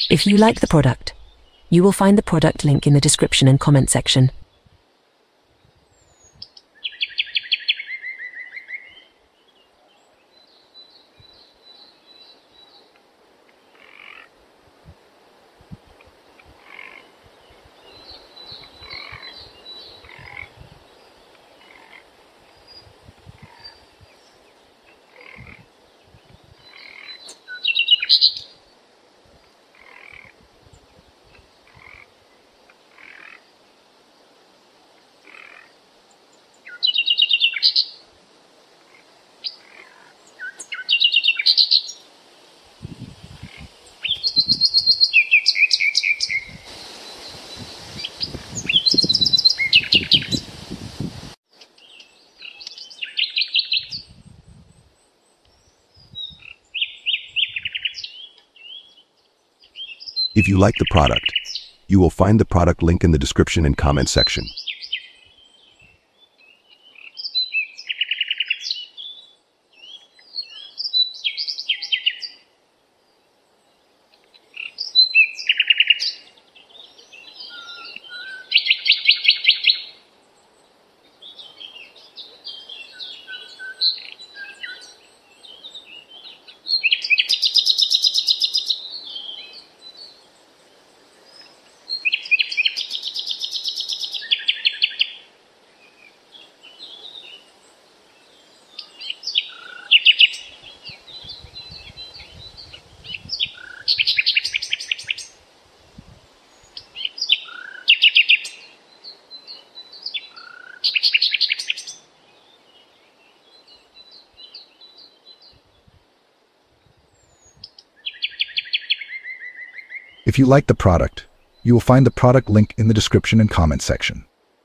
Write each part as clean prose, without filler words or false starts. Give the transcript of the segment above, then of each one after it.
If you like the product, you will find the product link in the description and comment section. If you like the product, you will find the product link in the description and comment section. If you like the product, you will find the product link in the description and comment section.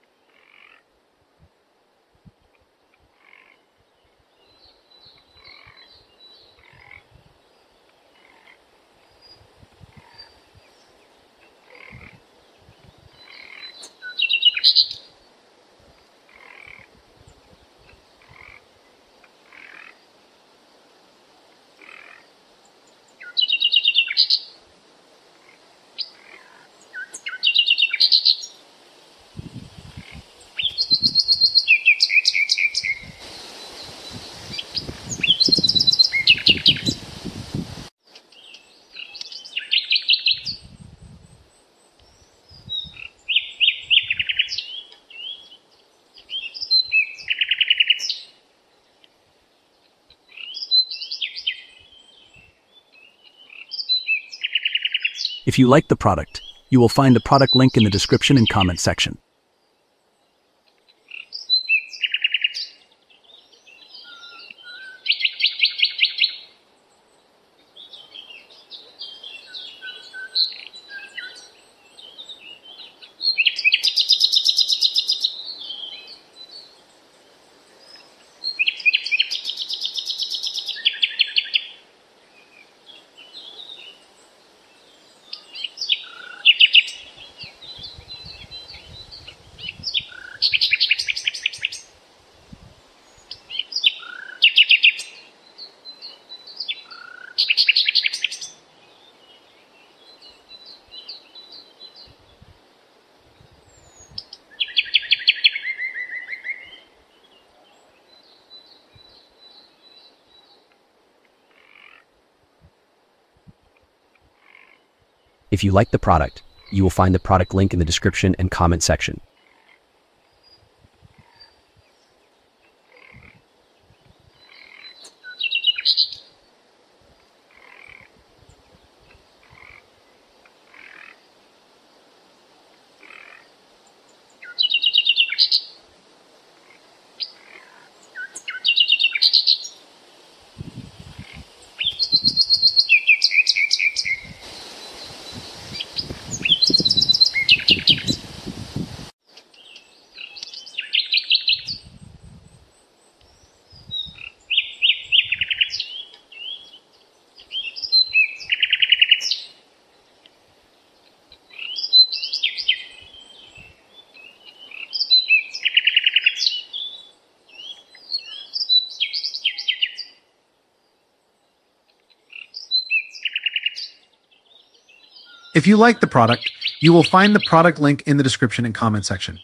If you like the product, you will find the product link in the description and comment section. If you like the product, you will find the product link in the description and comment section. If you like the product, you will find the product link in the description and comment section. If you like the product, you will find the product link in the description and comment section.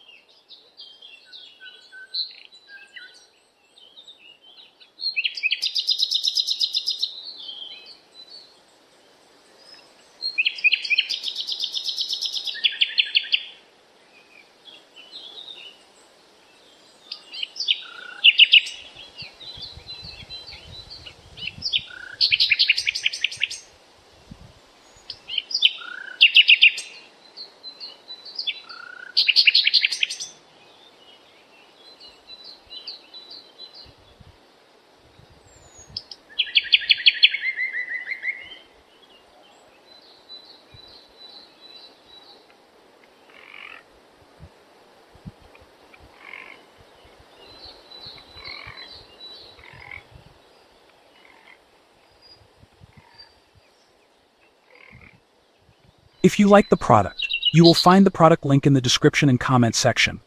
If you like the product, you will find the product link in the description and comment section.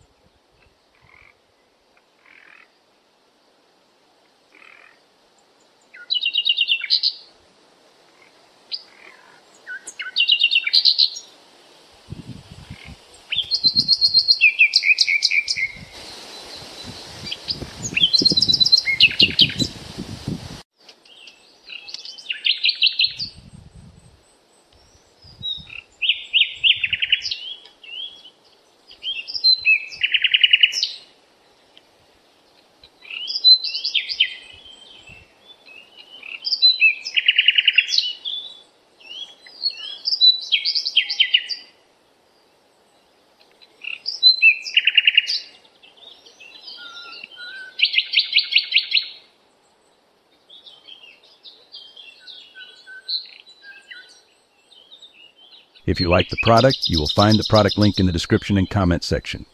If you like the product, you will find the product link in the description and comment section.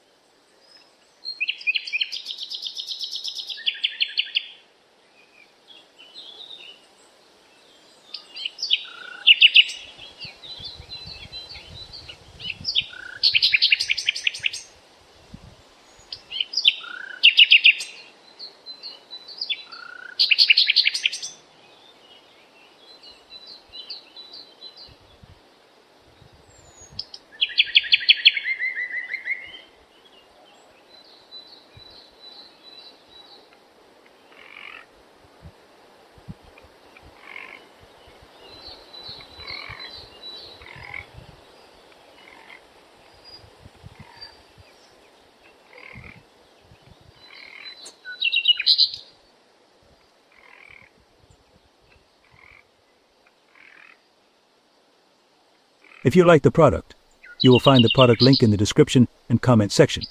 If you like the product, you will find the product link in the description and comment section.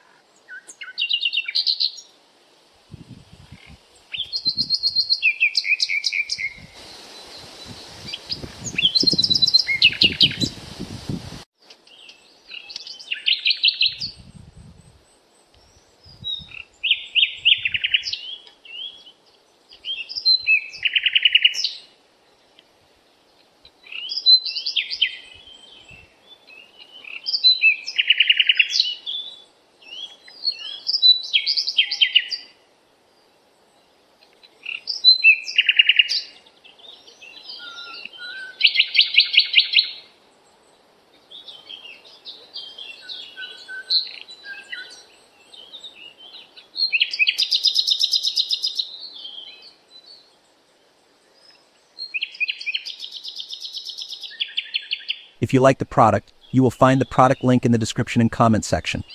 If you like the product, you will find the product link in the description and comment section.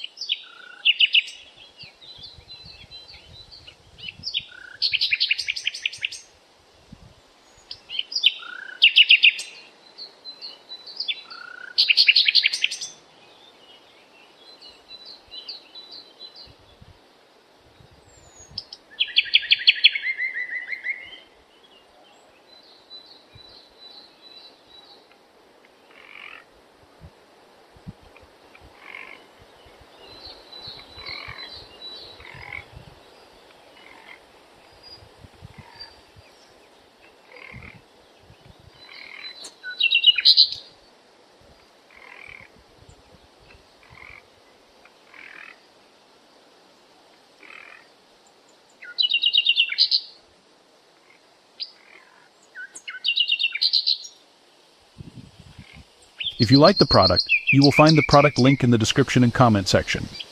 If you like the product, you will find the product link in the description and comment section.